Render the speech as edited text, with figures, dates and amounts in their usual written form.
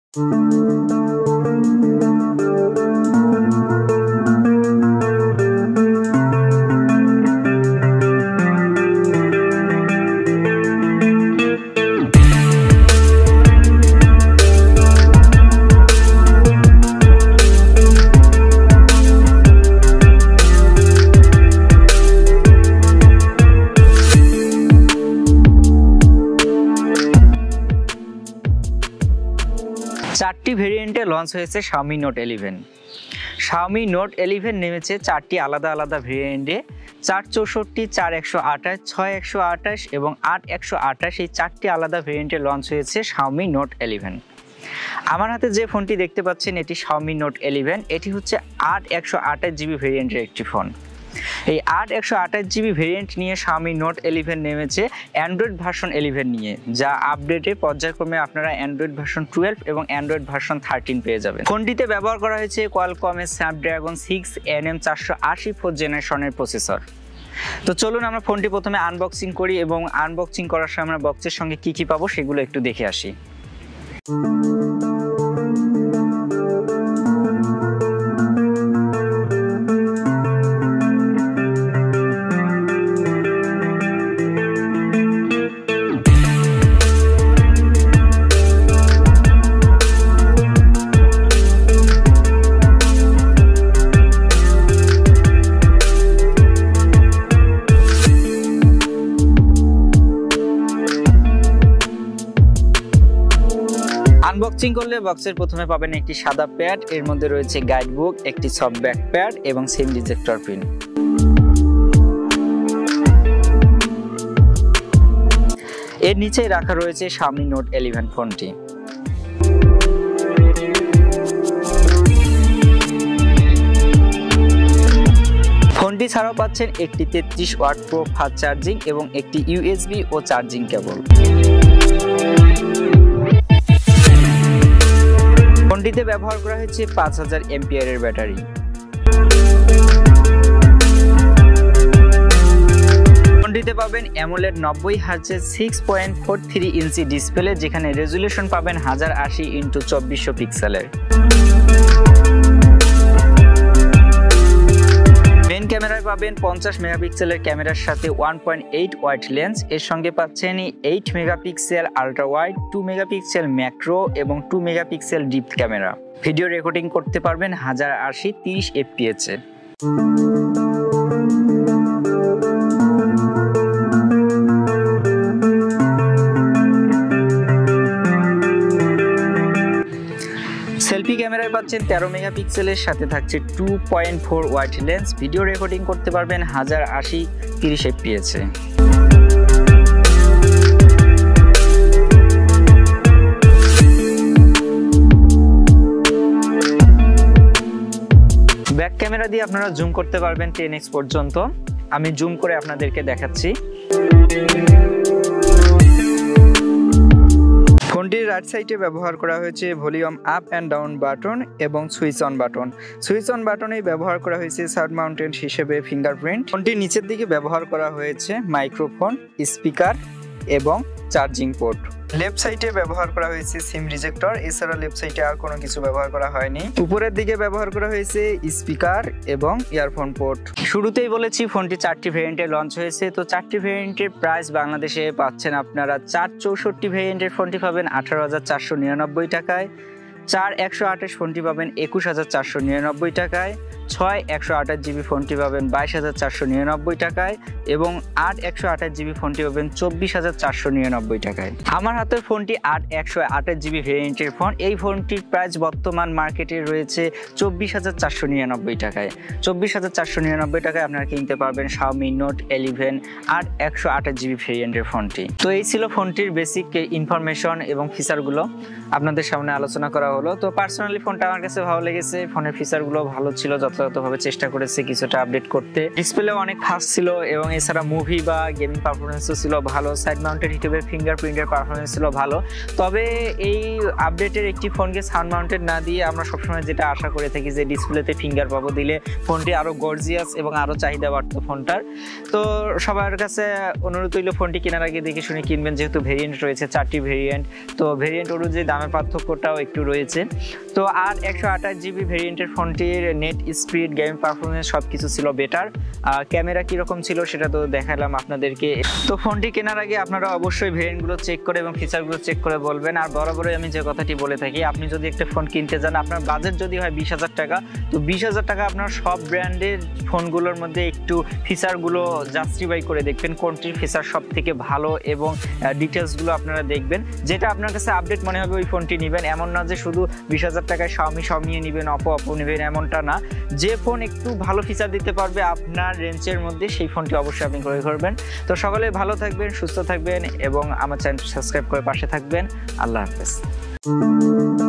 চারটি ভেরিয়েন্টে লঞ্চ হয়েছে Xiaomi Note 11। Xiaomi Note 11 নেমেছে চারটি আলাদা আলাদা ভেরিয়েন্টে, 464, 4128, 6128 এবং 8128 এই চারটি আলাদা ভেরিয়েন্টে লঞ্চ হয়েছে Xiaomi Note 11। আমার হাতে যে ফোনটি দেখতে পাচ্ছেন এটি Xiaomi Note 11। এটি হচ্ছে 8128GB ভেরিয়েন্টের একটি ফোন। এই 8128GB ভেরিয়েন্ট নিয়ে Xiaomi Note 11 নেমেছে অ্যান্ড্রয়েড ভার্সন 11 নিয়ে, যা আপডেটে পর্যায়ক্রমে আপনারা অ্যান্ড্রয়েড ভার্সন 12 এবং অ্যান্ড্রয়েড ভার্সন 13 পেয়ে যাবেন। ফোনটিতে ব্যবহার করা হয়েছে কোয়ালকমের স্ন্যাপড্রাগন 6NM480 4th জেনারেশনের প্রসেসর। তো চলুন আমরা ফোনটি প্রথমে আনবক্সিং করি এবং আনবক্সিং করার সময় আমরা বক্সের সঙ্গে কি কি পাবো সেগুলো একটু দেখে আসি। আনবক্সিং করলে বক্সের প্রথমে পাবেন একটি সাদা প্যাড, এর মধ্যে রয়েছে গাইড বুক, একটি সফট ব্যাক প্যাড এবং সিম রিজেক্টর পিন। এর নিচে রাখা রয়েছে Xiaomi Note 11 ফোনটি। ফোনটি ছাড়াও পাচ্ছেন একটি 33 ওয়াট প্রো ফাস্ট চার্জিং এবং একটি USB ও চার্জিং কেবল। ফোনটিতে ব্যবহার করা হয়েছে 5000 mAh এর ব্যাটারি। ফোনটিতে পাবেন AMOLED 90Hz 6.43 ইঞ্চি ডিসপ্লে, যেখানে রেজুলেশন পাবেন 1080x2400 পিক্সেলের। মেইন ক্যামেরায় পাবেন 50 মেগাপিক্সেলের ক্যামেরার সাথে 1.8 ওয়াইড লেন্স। এর সঙ্গে পাচ্ছেন 8 megapixel ultra wide, 2 megapixel macro এবং 2 megapixel deep camera. Video recording করতে পারবেন 1080 30 fps এ। সেলফি ক্যামেরায় পাচ্ছেন 13 মেগাপিক্সেলের সাথে থাকছে 2.4 ওয়াইড লেন্স। ভিডিও রেকর্ডিং করতে পারবেন 1080 30 fps এ। ব্যাক ক্যামেরা দিয়ে আপনারা জুম করতে পারবেন 10x পর্যন্ত। আমি জুম করে আপনাদেরকে দেখাচ্ছি। ফোনটির রাইট সাইডে ব্যবহার করা হয়েছে volume up and down button এবং switch on button. Switch on বাটনে ব্যবহার করা হয়েছে সাউন্ড মাউন্টেন হিসেবে ফিঙ্গারপ্রিন্ট। ফোনটির নিচের দিকে ব্যবহার করা হয়েছে মাইক্রোফোন, স্পিকার এবং চার্জিং পোর্ট। লেফট সাইডে ব্যবহার করা হয়েছে সিম রিজেক্টর, এছাড়া লেফট সাইডে আর কোনো কিছু ব্যবহার করা হয়নি। উপরের দিকে ব্যবহার করা হয়েছে স্পিকার এবং ইয়ারফোন পোর্ট। শুরুতেই বলেছি ফোনটি চারটি ভেরিয়েন্টে লঞ্চ হয়েছে। তো চারটি ভেরিয়েন্টের প্রাইস বাংলাদেশে পাচ্ছেন আপনারা 464 ভেরিয়েন্টের ফোনটি পাবেন 18,499 টাকায়, 4128 ফোনটি পাবেন 21,499 টাকায়, 6128GB ফোনটি পাবেন 22,499 টাকায় এবং 8128GB ফোনটি পাবেন 24,499 টাকায়। আমার হাতের ফোনটি 8128GB ভেরিয়েন্টের ফোন। এই ফোনটির প্রাইস বর্তমান মার্কেটে রয়েছে 24,499 টাকায়। 24,499 টাকায় আপনারা কিনতে পারবেন Xiaomi Note 11 8128GB ভেরিয়েন্টের ফোনটি। তো এই ছিল ফোনটির বেসিক ইনফরমেশন এবং ফিচারগুলো আপনাদের সামনে আলোচনা করা হলো। তো পার্সোনালি ফোনটা আমার কাছে ভালো লেগেছে। ফোনের ফিচারগুলো ভালো ছিল, যথাযথভাবে চেষ্টা করেছে কিছুটা আপডেট করতে। ডিসপ্লেও অনেক ফাস্ট ছিল এবং এছাড়া মুভি বা গেমিং পারফরমেন্সও ছিল ভালো। সাইড মাউন্টেড হিসেবে ফিঙ্গারপ্রিন্টের পারফরমেন্স ছিল ভালো। তবে এই আপডেটের একটি ফোনকে সাউন্ড মাউন্টেড না দিয়ে আমরা সবসময় যেটা আশা করে থাকি যে ডিসপ্লেতে ফিঙ্গার পাবো, দিলে ফোনটি আরও গর্জিয়াস এবং আরও চাহিদা বাড়তো ফোনটার। তো সবার কাছে অনুরোধ হইল ফোনটি কেনার আগে দেখে শুনে কিনবেন, যেহেতু ভেরিয়েন্ট রয়েছে 4টি ভেরিয়েন্ট। তো ভেরিয়েন্ট অনুযায়ী দামের পার্থক্যটাও একটু রয়েছে। রয়েছে। তো আর 128GB ভেরিয়েন্টের ফোনটির নেট স্পিড, গেম পারফরমেন্স সব কিছু ছিল বেটার। ক্যামেরা কীরকম ছিল সেটা তো দেখালাম আপনাদেরকে। তো ফোনটি কেনার আগে আপনারা অবশ্যই ভেরিয়েন্টগুলো চেক করে এবং ফিচারগুলো চেক করে বলবেন। আর বরাবরই আমি যে কথাটি বলে থাকি, আপনি যদি একটা ফোন কিনতে যান, আপনার বাজেট যদি হয় 20,000 টাকা, তো 20,000 টাকা আপনার সব ব্র্যান্ডের ফোনগুলোর মধ্যে একটু ফিচারগুলো জাস্টিফাই করে দেখবেন কোনটির ফিচার সব থেকে ভালো এবং ডিটেলসগুলো আপনারা দেখবেন। যেটা আপনার কাছে আপডেট মনে হবে ওই ফোনটি নেবেন। এমন না যে শুধু 20,000 টাকায় Xiomi নিয়ে নেবেন, Oppo নেবেন, এমনটা না। যে ফোন একটু ভালো ফিচার দিতে পারবে আপনার রেঞ্জের মধ্যে সেই ফোনটি অবশ্যই আপনি ক্রয় করবেন। তো সকলে ভালো থাকবেন, সুস্থ থাকবেন এবং আমার চ্যানেল সাবস্ক্রাইব করে পাশে থাকবেন। আল্লাহ হাফেজ।